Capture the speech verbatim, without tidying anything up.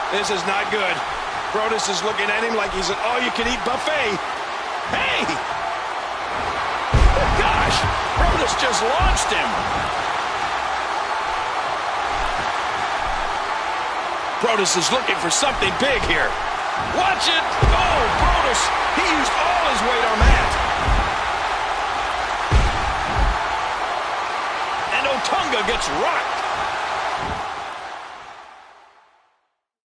This is not good. Brodus is looking at him like he's an all-you-can-eat buffet. Hey! Gosh! Brodus just launched him. Brodus is looking for something big here. Watch it! Oh, Brodus! He used all his weight on that. And Otunga gets rocked.